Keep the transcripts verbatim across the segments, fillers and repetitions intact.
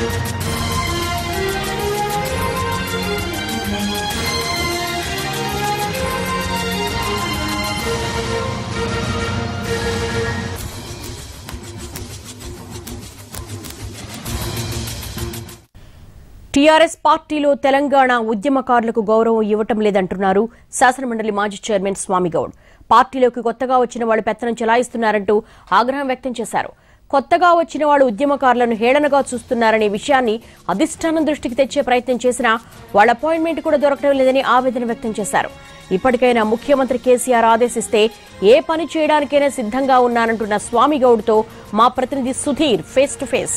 TRS పార్టీలో తెలంగాణ ఉద్యమకారులకు గౌరవం ఇవ్వటం లేదంటున్నారు శాసనమండలి మాజీ చైర్మన్ స్వామిగౌడ్. పార్టీలోకి కొత్తగా వచ్చిన వాళ్ళు పెత్తనం చెలాయిస్తున్నారంటూ ఆగ్రహం వ్యక్తం చేశారు. కొత్తగా వచ్చిన వాళ్ళు ఉద్యమకారులను హేళనగా చూస్తున్నారనే విషయాన్ని అధిష్టానం దృష్టికి తెచ్చే ప్రయత్నం చేసినా వాళ్ళ అపాయింట్మెంట్ కూడా దొరకడం లేదని ఆవేదన వ్యక్తం చేశారు. ఇప్పటికైనా ముఖ్యమంత్రి కేసీఆర్ ఆదేశిస్తే ఏ పని చేయడానికైనా సిద్ధంగా ఉన్నానంటున్న స్వామిగౌడ్తో మా ప్రతినిధి సుధీర్ ఫేస్ టు ఫేస్.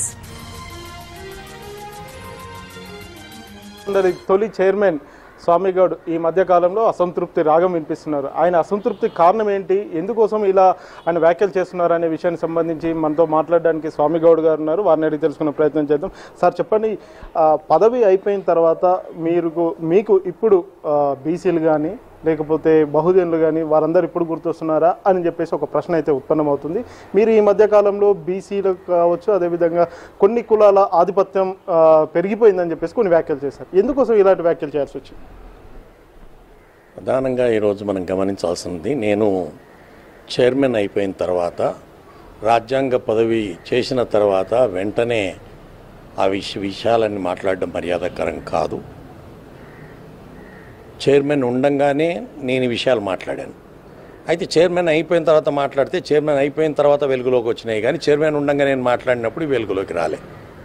తొలి చైర్మన్ స్వామిగౌడ్ ఈ మధ్య కాలంలో అసంతృప్తి రాగం వినిపిస్తున్నారు. ఆయన అసంతృప్తి కారణం ఏంటి, ఎందుకోసం ఇలా ఆయన వ్యాఖ్యలు చేస్తున్నారు అనే విషయానికి సంబంధించి మనతో మాట్లాడడానికి స్వామిగౌడ్ గారు ఉన్నారు. వారిని అడిగి తెలుసుకునే ప్రయత్నం చేద్దాం. సార్ చెప్పండి, పదవి అయిపోయిన తర్వాత మీరు మీకు ఇప్పుడు బీసీలు కానీ లేకపోతే బహుజనులు కానీ వారందరూ ఇప్పుడు గుర్తొస్తున్నారా అని చెప్పేసి ఒక ప్రశ్న అయితే ఉత్పన్నమవుతుంది. మీరు ఈ మధ్యకాలంలో బీసీలకు కావచ్చు, అదేవిధంగా కొన్ని కులాల ఆధిపత్యం పెరిగిపోయిందని చెప్పేసి కొన్ని వ్యాఖ్యలు చేశారు. ఎందుకోసం ఇలాంటి వ్యాఖ్యలు చేయాల్సి వచ్చింది? ప్రధానంగా ఈరోజు మనం గమనించాల్సింది, నేను చైర్మన్ అయిపోయిన తర్వాత రాజ్యాంగ పదవి చేసిన తర్వాత వెంటనే ఆ విష విషయాలన్నీ మాట్లాడడం మర్యాదకరం కాదు. చైర్మన్ ఉండంగానే నేను ఈ విషయాలు మాట్లాడాను. అయితే చైర్మన్ అయిపోయిన తర్వాత మాట్లాడితే చైర్మన్ అయిపోయిన తర్వాత వెలుగులోకి వచ్చినాయి, కానీ చైర్మన్ ఉండంగా నేను మాట్లాడినప్పుడు వెలుగులోకి రాలే.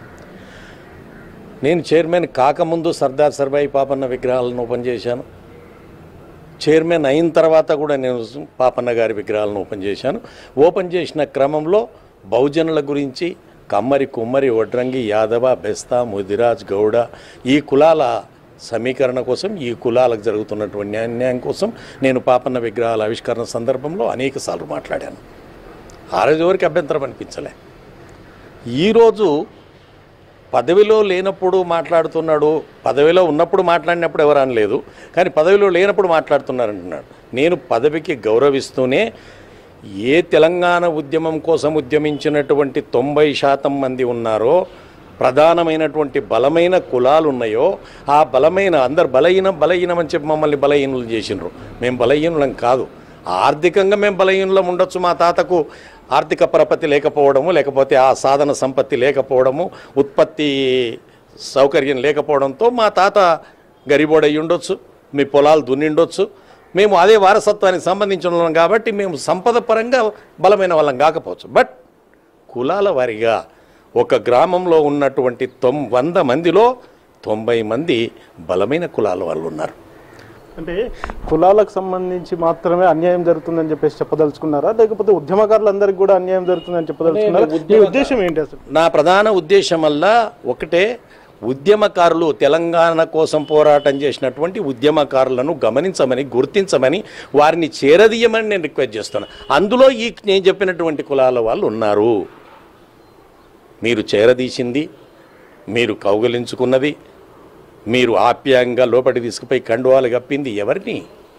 నేను చైర్మన్ కాకముందు సర్దార్ సర్వాయి పాపన్న విగ్రహాలను ఓపెన్ చేశాను. చైర్మన్ అయిన తర్వాత కూడా నేను పాపన్న గారి విగ్రహాలను ఓపెన్ చేశాను. ఓపెన్ చేసిన క్రమంలో బహుజనుల గురించి కమ్మరి, కుమ్మరి, వడ్రంగి, యాదవ, బెస్తా, ముదిరాజ్, గౌడ ఈ కులాల సమీకరణ కోసం, ఈ కులాలకు జరుగుతున్నటువంటి అన్యాయం కోసం నేను పాపన్న విగ్రహాల ఆవిష్కరణ సందర్భంలో అనేక సార్లు మాట్లాడాను. ఆ రోజు వరకు అభ్యంతరం అనిపించలే. ఈరోజు పదవిలో లేనప్పుడు మాట్లాడుతున్నాడు, పదవిలో ఉన్నప్పుడు మాట్లాడినప్పుడు ఎవరు అనలేదు, కానీ పదవిలో లేనప్పుడు మాట్లాడుతున్నారంటున్నాడు. నేను పదవికి గౌరవిస్తూనే ఏ తెలంగాణ ఉద్యమం కోసం ఉద్యమించినటువంటి తొంభై శాతం మంది ఉన్నారో, ప్రధానమైనటువంటి బలమైన కులాలు ఉన్నాయో, ఆ బలమైన అందరు బలహీనం బలహీనం అని చెప్పి మమ్మల్ని బలహీనులు చేసినారు. మేము బలహీనులం కాదు. ఆర్థికంగా మేము బలహీనులం ఉండొచ్చు. మా తాతకు ఆర్థిక పరపతి లేకపోవడము, లేకపోతే ఆ సాధన సంపత్తి లేకపోవడము, ఉత్పత్తి సౌకర్యం లేకపోవడంతో మా తాత గరిబోడై ఉండొచ్చు, మీ పొలాలు దున్నిండొచ్చు. మేము అదే వారసత్వానికి సంబంధించిన వాళ్ళం కాబట్టి మేము సంపద పరంగా బలమైన వాళ్ళం కాకపోవచ్చు. బట్ కులాల వారిగా ఒక గ్రామంలో ఉన్నటువంటి తొం వంద మందిలో తొంభై మంది బలమైన కులాల వాళ్ళు ఉన్నారు. అంటే కులాలకు సంబంధించి మాత్రమే అన్యాయం జరుగుతుందని చెప్పేసి చెప్పదలుచుకున్నారా, లేకపోతే ఉద్యమకారులందరికీ కూడా అన్యాయం జరుగుతుందని చెప్పదలుచుకున్నారా? మీ ఉద్దేశం ఏంటి అసలు? నా ప్రధాన ఉద్దేశం వల్ల ఒకటే, ఉద్యమకారులు తెలంగాణ కోసం పోరాటం చేసినటువంటి ఉద్యమకారులను గమనించమని, గుర్తించమని, వారిని చేరదీయమని నేను రిక్వెస్ట్ చేస్తున్నాను. అందులో ఈ నేను చెప్పినటువంటి కులాల వాళ్ళు ఉన్నారు. మీరు చేరదీసింది, మీరు కౌగలించుకున్నది, మీరు ఆప్యాయంగా లోపలి తీసుకుపోయి కండువాలు కప్పింది ఎవరిని?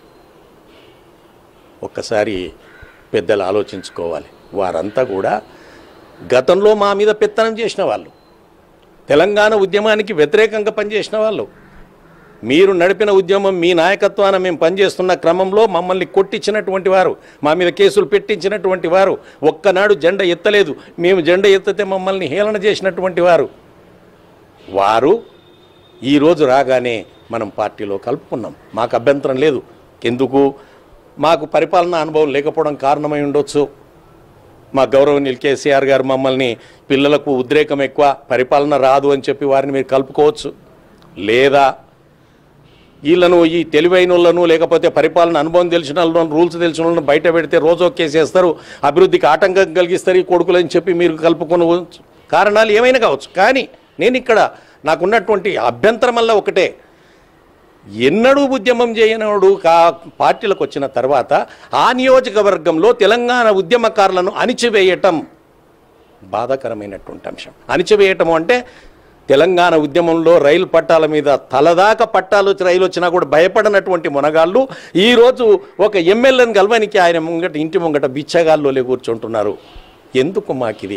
ఒక్కసారి పెద్దలు ఆలోచించుకోవాలి. వారంతా కూడా గతంలో మా మీద పెత్తనం చేసిన వాళ్ళు, తెలంగాణ ఉద్యమానికి వ్యతిరేకంగా పనిచేసిన వాళ్ళు. మీరు నడిపిన ఉద్యమం, మీ నాయకత్వాన మేము పనిచేస్తున్న క్రమంలో మమ్మల్ని కొట్టించినటువంటి వారు, మా మీద కేసులు పెట్టించినటువంటి వారు, ఒక్కనాడు జెండా ఎత్తలేదు. మేము జెండా ఎత్తితే మమ్మల్ని హేళన చేసినటువంటి వారు వారు ఈరోజు రాగానే మనం పార్టీలో కలుపుకున్నాం. మాకు అభ్యంతరం లేదు. ఎందుకు? మాకు పరిపాలనా అనుభవం లేకపోవడం కారణమై ఉండొచ్చు. మా గౌరవనీయులు కేసీఆర్ గారు మమ్మల్ని పిల్లలకు ఉద్రేకం ఎక్కువ, పరిపాలన రాదు అని చెప్పి వారిని మీరు కలుపుకోవచ్చు. లేదా వీళ్ళను, ఈ తెలివైన వాళ్ళను, లేకపోతే పరిపాలన అనుభవం తెలిసిన వాళ్ళను, రూల్స్ తెలిసిన వాళ్ళను బయట పెడితే రోజు కేసేస్తారు, అభివృద్ధికి ఆటంకం కలిగిస్తారు ఈ కొడుకులని చెప్పి మీరు కలుపుకోవచ్చు. కారణాలు ఏమైనా కావచ్చు. కానీ నేను ఇక్కడ నాకున్నటువంటి అభ్యంతరం వల్ల ఒకటే, ఎన్నడూ ఉద్యమం చేయనోడు కా పార్టీలకు వచ్చిన తర్వాత ఆ నియోజకవర్గంలో తెలంగాణ ఉద్యమకారులను అణిచివేయటం బాధాకరమైనటువంటి అంశం. అణిచివేయటం అంటే తెలంగాణ ఉద్యమంలో రైలు పట్టాల మీద తలదాకా పట్టాలు రైలు వచ్చినా కూడా భయపడినటువంటి మునగాళ్ళు ఈరోజు ఒక ఎమ్మెల్యేని గెలవనికి ఆయన ముంగట ఇంటి ముంగట బిచ్చగాళ్ళోలే కూర్చుంటున్నారు. ఎందుకు మాకిది?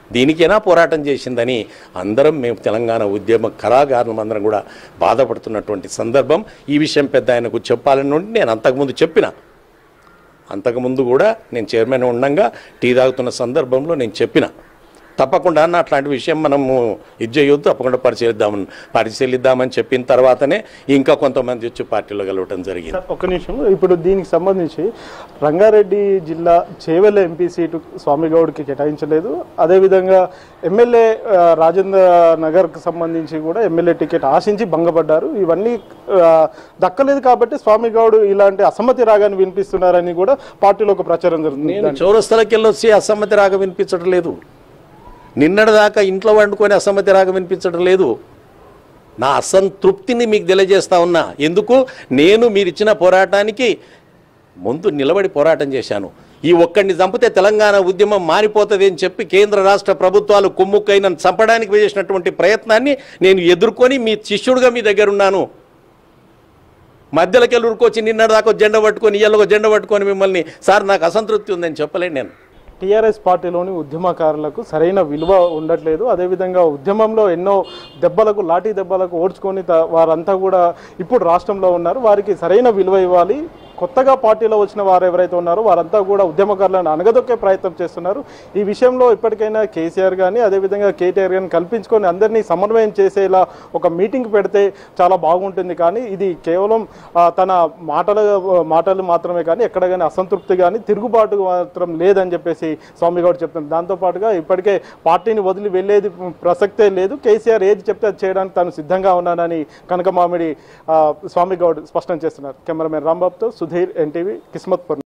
దీనికైనా పోరాటం చేసిందని అందరం మేము తెలంగాణ ఉద్యమ కళాకారులం అందరం కూడా బాధపడుతున్నటువంటి సందర్భం. ఈ విషయం పెద్ద ఆయనకు చెప్పాలని నుండి నేను అంతకుముందు చెప్పిన అంతకుముందు కూడా నేను చైర్మన్ ఉండగా టీ తాగుతున్న సందర్భంలో నేను చెప్పిన తప్పకుండా అన్న అట్లాంటి విషయం మనము ఇది చేయొద్దు, తప్పకుండా పరిశీలిద్దామని పరిశీలిద్దామని చెప్పిన తర్వాతనే ఇంకా కొంతమంది వచ్చి పార్టీలో కలవటం జరిగింది. ఒక నిమిషం, ఇప్పుడు దీనికి సంబంధించి రంగారెడ్డి జిల్లా చేవెళ్ళ ఎంపీ సీటు స్వామిగౌడ్కి కేటాయించలేదు. అదేవిధంగా ఎమ్మెల్యే రాజేంద్ర నగర్కి సంబంధించి కూడా ఎమ్మెల్యే టికెట్ ఆశించి భంగపడ్డారు. ఇవన్నీ దక్కలేదు కాబట్టి స్వామిగౌడ్ ఇలాంటి అసమ్మతి రాగాన్ని వినిపిస్తున్నారని కూడా పార్టీలో ఒక ప్రచారం జరుగుతుంది. నేను చౌరస్తలకి వెళ్ళొచ్చి అసమ్మతి రాగ వినిపించడం లేదు, నిన్నటిదాకా ఇంట్లో వండుకొని అసమ్మతి రాగ వినిపించడం లేదు. నా అసంతృప్తిని మీకు తెలియజేస్తా ఉన్నా. ఎందుకు? నేను మీరు ఇచ్చిన పోరాటానికి ముందు నిలబడి పోరాటం చేశాను. ఈ ఒక్కడిని చంపితే తెలంగాణ ఉద్యమం మారిపోతుంది అని చెప్పి కేంద్ర రాష్ట్ర ప్రభుత్వాలు కుమ్ముక్కైన చంపడానికి చేసినటువంటి ప్రయత్నాన్ని నేను ఎదుర్కొని మీ శిష్యుడిగా మీ దగ్గర ఉన్నాను. మధ్యలోకి వెళ్ళి ఉరుకొచ్చి నిన్నటిదాకా జెండా పట్టుకొని ఇయ్యాలకు జెండా పట్టుకొని మిమ్మల్ని సార్ నాకు అసంతృప్తి ఉందని చెప్పలేను. నేను టీఆర్ఎస్ పార్టీలోని ఉద్యమకారులకు సరైన విలువ ఉండట్లేదు. అదేవిధంగా ఉద్యమంలో ఎన్నో దెబ్బలకు లాఠీ దెబ్బలకు ఓడ్చుకొని వారంతా కూడా ఇప్పుడు రాష్ట్రంలో ఉన్నారు. వారికి సరైన విలువ ఇవ్వాలి. కొత్తగా పార్టీలో వచ్చిన వారు ఎవరైతే ఉన్నారో వారంతా కూడా ఉద్యమకారులను అణగదొక్కే ప్రయత్నం చేస్తున్నారు. ఈ విషయంలో ఇప్పటికైనా కేసీఆర్ కానీ అదేవిధంగా కేటీఆర్ కానీ కల్పించుకొని అందరినీ సమన్వయం చేసేలా ఒక మీటింగ్ పెడితే చాలా బాగుంటుంది. కానీ ఇది కేవలం తన మాటల మాటలు మాత్రమే కానీ ఎక్కడ కానీ అసంతృప్తి కానీ తిరుగుబాటు మాత్రం లేదని చెప్పేసి స్వామిగౌడ్ చెప్తున్నారు. దాంతోపాటుగా ఇప్పటికే పార్టీని వదిలి వెళ్ళేది ప్రసక్తే లేదు. కేసీఆర్ ఏది చెప్తే అది చేయడానికి తాను సిద్ధంగా ఉన్నానని కనకమామిడి స్వామిగౌడ్ స్పష్టం చేస్తున్నారు. కెమెరామెన్ రాంబాబుతో సుధీర్, ఎన్టీవీ, కిస్మత్పూర్.